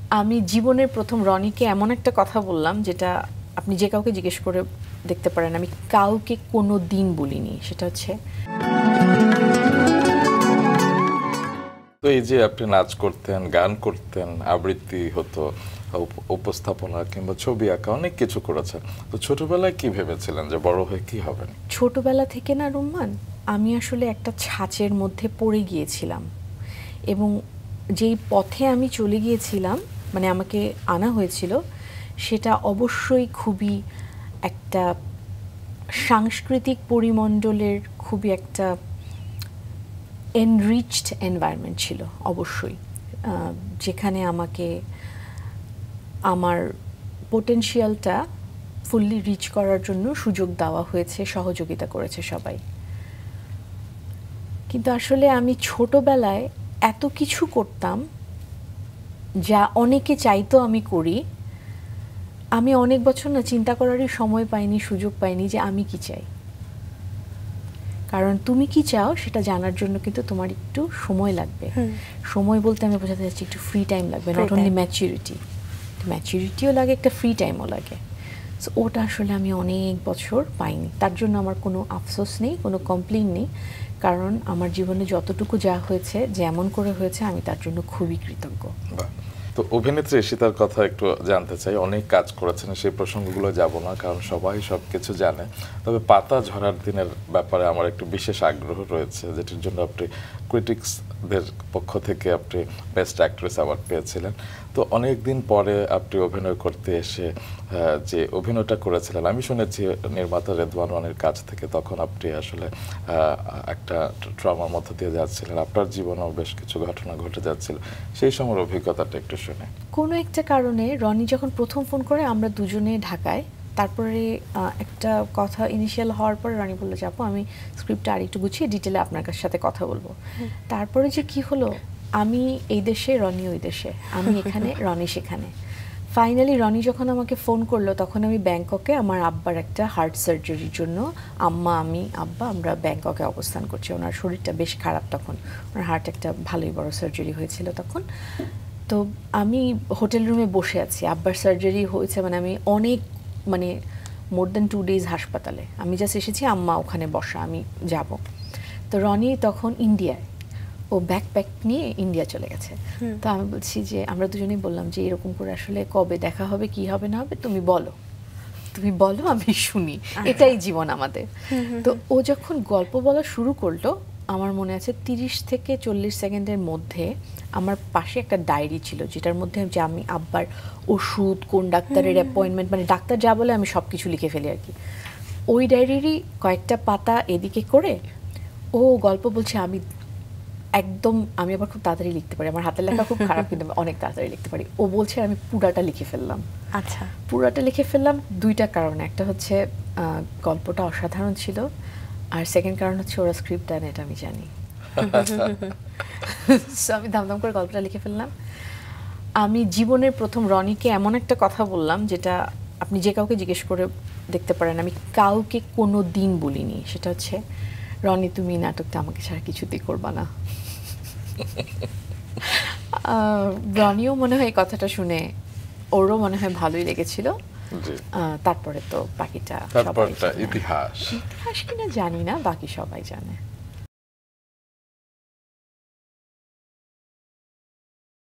আমি জীবনের প্রথম রনিকে এমন একটা কথা বললাম যেটা আপনি যে কাউকে জিজ্ঞেস করে দেখতে পারেন, আমি কাউকে কোনো দিন বলিনি। সেটা হচ্ছে, তো এই যে আপনি নাচ করতেন, গান করতেন, আবৃত্তি হতো, উপস্থাপনা কিংবা ছবি আঁকা, অনেক কিছু করেছেন। তো ছোটবেলায় কি ভেবেছিলেন যে বড় হয়ে কি হবেন? ছোটবেলা থেকে না রুম্মান, আমি আসলে একটা ছাঁচের মধ্যে পড়ে গিয়েছিলাম এবং যেই পথে আমি চলে গিয়েছিলাম, মানে আমাকে আনা হয়েছিল, সেটা অবশ্যই খুবই একটা সাংস্কৃতিক পরিমণ্ডলের খুবই একটা এনরিচড এনভায়রনমেন্ট ছিল অবশ্যই, যেখানে আমাকে আমার পোটেনশিয়ালটা ফুললি রিচ করার জন্য সুযোগ দেওয়া হয়েছে, সহযোগিতা করেছে সবাই। কিন্তু আসলে আমি ছোটবেলায় এত কিছু করতাম যা অনেকে চাইতো আমি করি। আমি অনেক বছর না চিন্তা করারই সময় পাইনি, সুযোগ পাইনি যে আমি কি চাই। কারণ তুমি কি চাও সেটা জানার জন্য কিন্তু তোমার একটু সময় লাগবে। সময় বলতে আমি বোঝাতে চাচ্ছি একটু ফ্রি টাইম লাগবে, নট অনলি ম্যাচুরিটিও লাগে, একটা ফ্রি টাইমও লাগে। সো ওটা আসলে আমি অনেক বছর পাইনি। তার জন্য আমার কোনো আফসোস নেই, কোনো কমপ্লেইন নেই, কারণ আমার জীবনে যতটুকু যা হয়েছে, যেমন করে হয়েছে, আমি তার জন্য খুবই কৃতজ্ঞ। তো অভিনেত্রী ঈশিতার কথা একটু জানতে চাই। অনেক কাজ করেছেন, সেই প্রসঙ্গগুলো যাব না, কারণ সবাই সব কিছু জানে। তবে পাতা ঝরার দিনের ব্যাপারে আমার একটু বিশেষ আগ্রহ রয়েছে, যেটির জন্য আপনি ক্রিটিক্সদের পক্ষ থেকে আপনি বেস্ট অ্যাক্ট্রেস অ্যাওয়ার্ড পেয়েছিলেন। তো অনেক দিন পরে আপনি অভিনয় করতে এসে যে অভিনয়টা করেছিলেন, আমি শুনেছি নির্মাতা রেদওয়ান রনির কাছ থেকে, তখন আপনি আসলে একটা ট্রমার মধ্য দিয়ে যাচ্ছিলেন, আপনার জীবনেও বেশ কিছু ঘটনা ঘটে যাচ্ছিল। সেই সময়ের অভিজ্ঞতাটা একটু শুনে। কোনো একটা কারণে রনি যখন প্রথম ফোন করে, আমরা দুজনে ঢাকায়, তারপরে একটা কথা ইনিশিয়াল হওয়ার পরে রনি বললো যে আপু আমি স্ক্রিপ্টটা আর একটু গুছিয়ে ডিটেলে আপনার সাথে কথা বলবো। তারপরে যে কি হলো, আমি এই দেশে, রনি ওই দেশে, আমি এখানে, রনি সেখানে। ফাইনালি রনি যখন আমাকে ফোন করলো, তখন আমি ব্যাংককে আমার আব্বার একটা হার্ট সার্জারির জন্য, আব্বা আমরা ব্যাংককে অবস্থান করছি। ওনার শরীরটা বেশ খারাপ তখন, ওনার হার্ট একটা ভালোই বড় সার্জারি হয়েছিল তখন। তো আমি হোটেল রুমে বসে আছি, আব্বার সার্জারি হয়েছে, মানে আমি অনেক, মানে মোর দ্যান 2 days হাসপাতালে। আমি জাস্ট এসেছি, আম্মা ওখানে বসা, আমি যাব। তো রনি তখন ইন্ডিয়ায়, ও ব্যাকপ্যাক নিয়ে ইন্ডিয়া চলে গেছে। তো আমি বলছি যে, আমরা দুজনেই বললাম যে এরকম করে আসলে কবে দেখা হবে, কি হবে না হবে, তুমি বলো আমি শুনি, এটাই জীবন আমাদের। তো ও যখন গল্প বলা শুরু করলো, আমার মনে আছে 30 থেকে 40 সেকেন্ডের মধ্যে আমার পাশে একটা ডায়েরি ছিল, যেটার মধ্যে যে আমি আব্বার ওষুধ, কোন ডাক্তারের অ্যাপয়েন্টমেন্ট, মানে ডাক্তার যা বলে আমি সব কিছু লিখে ফেলি আর কি। ওই ডায়েরিরই কয়েকটা পাতা এদিকে করে ও গল্প বলছে। আমি আবার খুব তাড়াতাড়ি লিখতে পারি, আমার হাতের লেখা খুব খারাপ, কিন্তু অনেক তাড়াতাড়ি লিখতে পারি। ও বলছে, আমি পুরাটা লিখে ফেললাম। আচ্ছা, পুরাটা লিখে ফেললাম দুইটা কারণে। একটা হচ্ছে গল্পটা অসাধারণ ছিল, আর সেকেন্ড কারণ হচ্ছে ওরা স্ক্রিপ্ট দেন, এটা আমি জানি। আমি দাম করে গল্পটা লিখে ফেললাম। আমি জীবনের প্রথম রনিকে এমন একটা কথা বললাম যেটা আপনি যে কাউকে জিজ্ঞেস করে দেখতে পারেন, আমি কাউকে কোনো দিন বলিনি। সেটা হচ্ছে, রনি তুমি নাটকটা আমাকে ছাড়া কিছুতেই করবা না। রনিও মনে হয় এই কথাটা শুনে ওরও মনে হয় ভালোই লেগেছিল। তারপরে তো বাকিটা ইতিহাস কিনা জানি না, বাকি সবাই জানে।